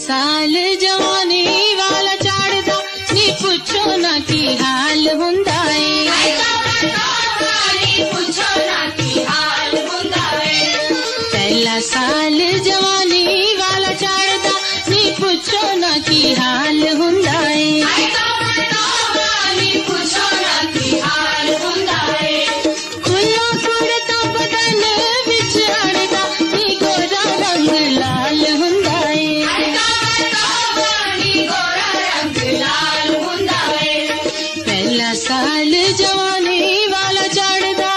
साल जवानी वाला चढ़दा नी पुछो ना की हाल हुंदा है। पहला साल जवानी वाला चढ़दा नी पुछो ना की हाल हुंदा है। खुला कुड़ता बदन विच अड़दा नी गोरा रंग लाल हुंदा है। पहला साल जवानी वाला चढ़दा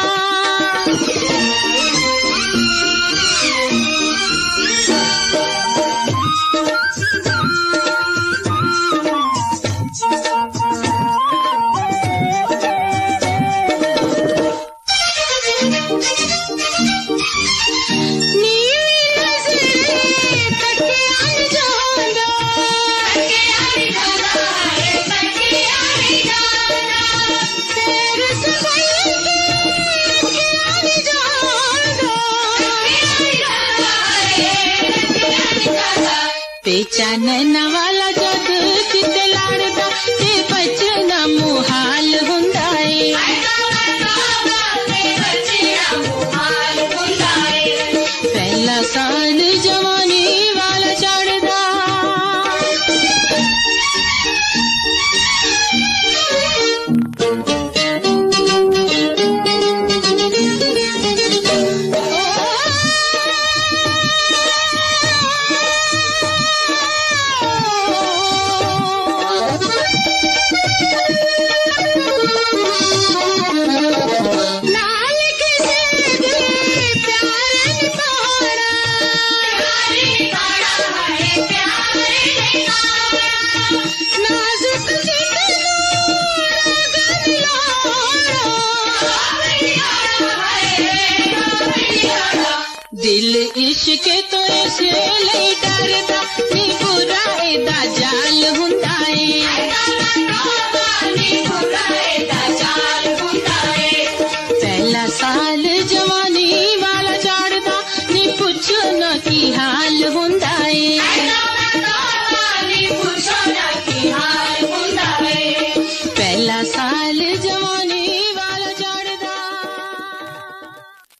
चानन वाला जग किते लाड़दा ते बचना मुहाल हुंदा है। पहला साल जवानी वाला चढ़दा दिल इश्क तो ऐसे ले डरदा नी बुरा एदा